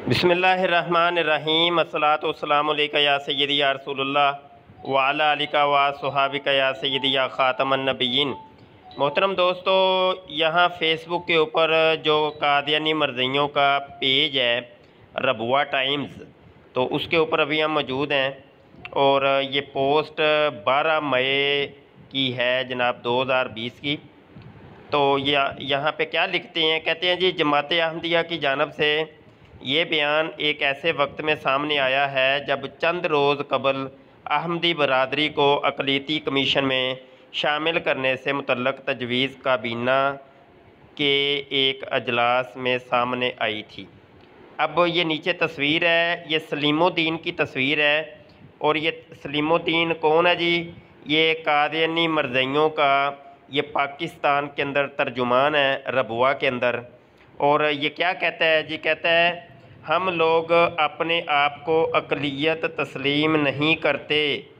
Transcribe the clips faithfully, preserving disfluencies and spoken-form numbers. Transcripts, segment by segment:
बिस्मिल्लाहिर्रहमानिर्रहीम अस्सलातु वस्सलामु अलैका या सय्यदी या रसूलुल्लाह व अला आलिका व सुहाबिका या सय्यदी या ख़ातमन नबिय्यीन। मोहतरम दोस्तों, यहाँ फ़ेसबुक के ऊपर जो कादियानी मरज़इयों का पेज है रबुआ टाइम्स, तो उसके ऊपर अभी हम मौजूद हैं और ये पोस्ट बारह मई की है जनाब दो हज़ार बीस की। तो ये यहाँ पे क्या लिखते हैं, कहते हैं जी जमात अहमदिया की जानिब से ये बयान एक ऐसे वक्त में सामने आया है जब चंद रोज़ कबल अहमदी बरादरी को अक़लीती कमीशन में शामिल करने से मुतल्लक़ तजवीज़ काबीना के एक अजलास में सामने आई थी। अब ये नीचे तस्वीर है, ये सलीमुद्दीन की तस्वीर है और ये सलीमुद्दीन कौन है जी? ये कादियानी मरज़इयों का ये पाकिस्तान के अंदर तर्जुमान है रबुआ के अंदर। और ये क्या कहता है जी? कहता है हम लोग अपने आप को अक़लियत तस्लीम नहीं करते।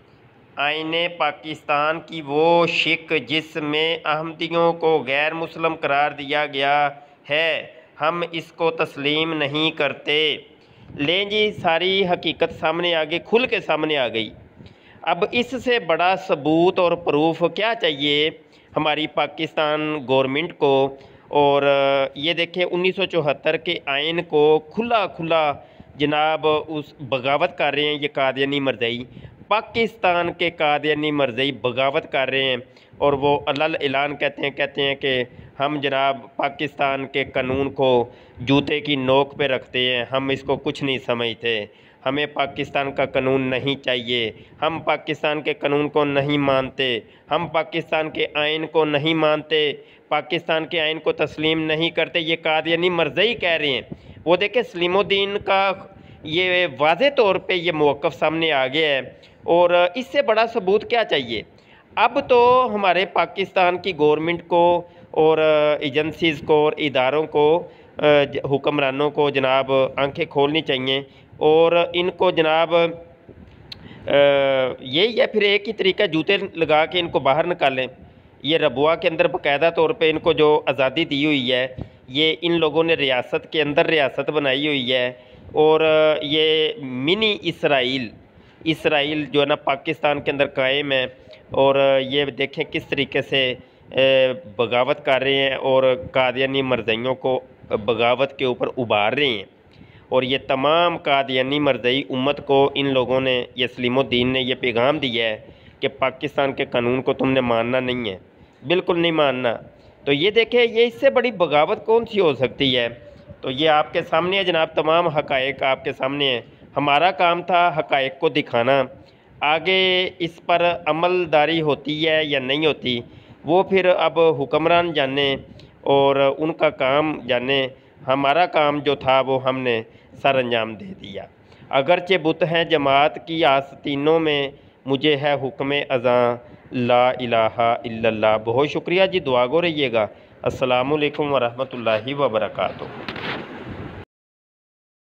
आईने पाकिस्तान की वो शिक जिसमें अहमदियों को गैर मुस्लिम करार दिया गया है, हम इसको तस्लीम नहीं करते। लें जी, सारी हकीकत सामने आ गई, खुल के सामने आ गई। अब इससे बड़ा सबूत और प्रूफ क्या चाहिए हमारी पाकिस्तान गवर्नमेंट को? और ये देखें उन्नीस सौ चौहत्तर के आइन को खुला खुला जनाब उस बगावत कर रहे हैं ये कादियानी मरज़ई। पाकिस्तान के कादियानी मरज़ई बगावत कर रहे हैं और वो अलल ऐलान कहते हैं कहते हैं कि हम जनाब पाकिस्तान के कानून को जूते की नोक पे रखते हैं, हम इसको कुछ नहीं समझते, हमें पाकिस्तान का कानून नहीं चाहिए, हम पाकिस्तान के कानून को नहीं मानते, हम पाकिस्तान के आइन को नहीं मानते, पाकिस्तान के आइन को तस्लीम नहीं करते। ये कादियानी मरज़ई कह रहे हैं। वो देखें सलीमुद्दीन का ये वाज़े तौर पे ये मौक़िफ़ सामने आ गया है और इससे बड़ा सबूत क्या चाहिए? अब तो हमारे पाकिस्तान की गवर्नमेंट को और एजेंसीज़ को और इदारों को, हुक्मरानों को जनाब आंखें खोलनी चाहिए और इनको जनाब यही है फिर एक ही तरीका, जूते लगा के इनको बाहर निकालें। ये रबुआ के अंदर बाकायदा तौर पे इनको जो आज़ादी दी हुई है, ये इन लोगों ने रियासत के अंदर रियासत बनाई हुई है और ये मिनी इसराइल इसराइल जो है ना पाकिस्तान के अंदर कायम है। और ये देखें किस तरीके से बगावत कर रहे हैं और कादियानी मरज़इयों को बगावत के ऊपर उभार रहे हैं। और ये तमाम कादियानी मरज़ई उम्मत को इन लोगों ने, ये सलीमुद्दीन ने ये पैगाम दिया है कि पाकिस्तान के कानून को तुमने मानना नहीं है, बिल्कुल नहीं मानना। तो ये देखें, ये इससे बड़ी बगावत कौन सी हो सकती है? तो ये आपके सामने है जनाब, तमाम हक़ाइक़ आपके सामने है। हमारा काम था हक़ाइक़ को दिखाना, आगे इस पर अमलदारी होती है या नहीं होती वो फिर अब हुक्मरान जाने और उनका काम जाने। हमारा काम जो था वो हमने सर अंजाम दे दिया। अगरचे बुत हैं जमात की आस्तीनों में, मुझे है हुक्म अज़ां ला इलाहा इल्लल्लाह। बहुत शुक्रिया जी, दुआ गो रहिएगा। अस्सलामु अलैकुम व रहमतुल्लाहि व बरकातुहू।